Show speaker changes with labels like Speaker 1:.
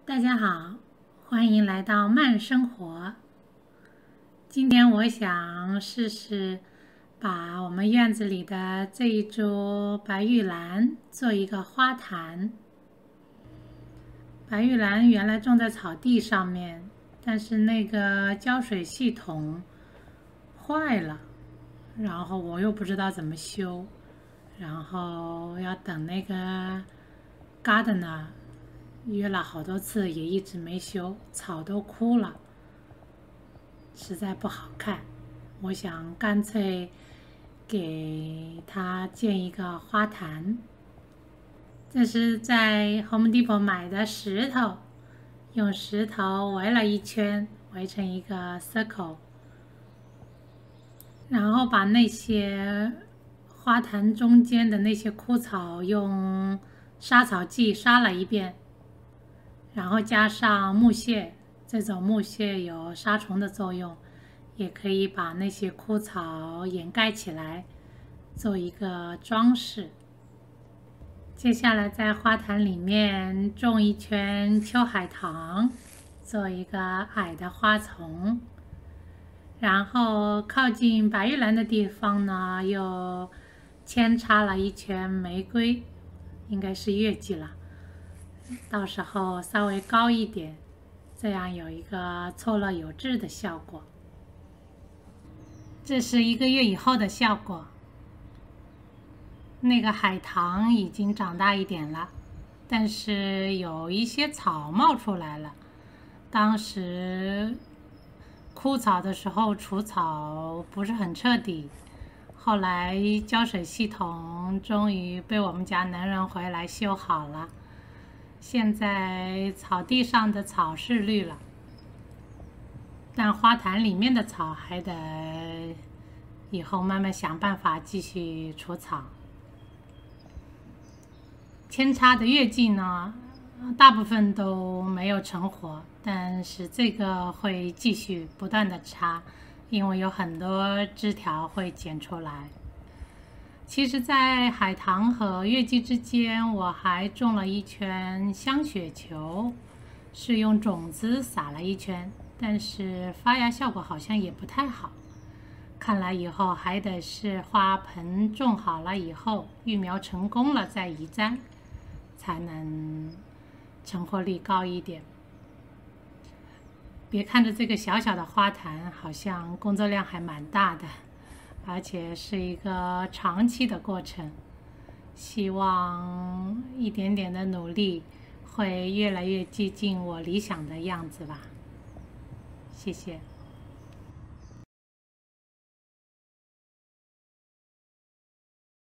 Speaker 1: 大家好，欢迎来到慢生活。今天我想试试把我们院子里的这一株白玉兰做一个花坛。白玉兰原来种在草地上面，但是那个浇水系统坏了，然后我又不知道怎么修，然后要等那个 gardener 约了好多次，也一直没修，草都枯了，实在不好看。我想干脆给它建一个花坛。这是在 Home Depot 买的石头，用石头围了一圈，围成一个 circle， 然后把那些花坛中间的那些枯草用杀草剂杀了一遍，然后加上木屑，这种木屑有杀虫的作用，也可以把那些枯草掩盖起来，做一个装饰。接下来在花坛里面种一圈秋海棠，做一个矮的花丛。然后靠近白玉兰的地方呢，又扦插了一圈玫瑰，应该是月季了。到时候稍微高一点，这样有一个错落有致的效果。这是1个月以后的效果。那个海棠已经长大一点了，但是有一些草冒出来了。当时枯草的时候除草不是很彻底，后来浇水系统终于被我们家能人回来修好了。现在草地上的草是绿了，但花坛里面的草还得以后慢慢想办法继续除草。扦插的月季呢，大部分都没有成活，但是这个会继续不断的插，因为有很多枝条会剪出来。其实在海棠和月季之间，我还种了一圈香雪球，是用种子撒了一圈，但是发芽效果好像也不太好。看来以后还得是花盆种好了以后，育苗成功了再移栽，才能成活率高一点。别看着这个小小的花坛，好像工作量还蛮大的，而且是一个长期的过程。希望一点点的努力会越来越接近我理想的样子吧。谢谢。